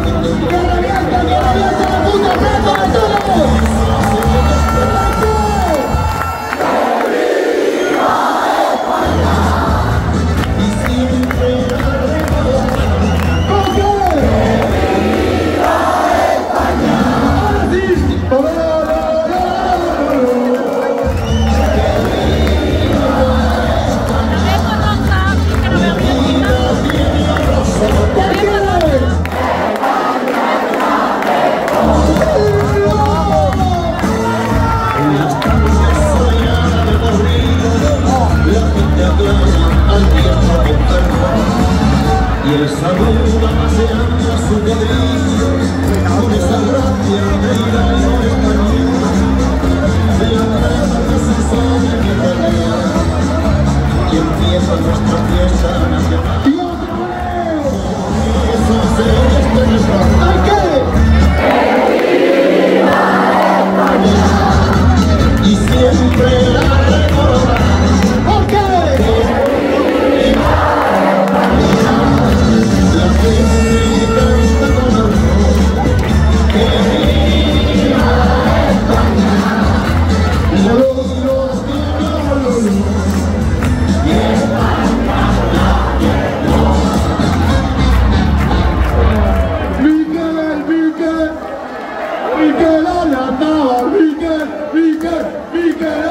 Y el sabor va paseando a su cuadrillo con esa gracia de ir a lo español, de la grada que se sabe que pelea y empieza nuestra fiesta nacional. ¡Y otra vez! ¡Eso se este refrán! ¡Hay que! ¡Que viva España! Y siempre la recordarán. ¿Por qué? Miguel,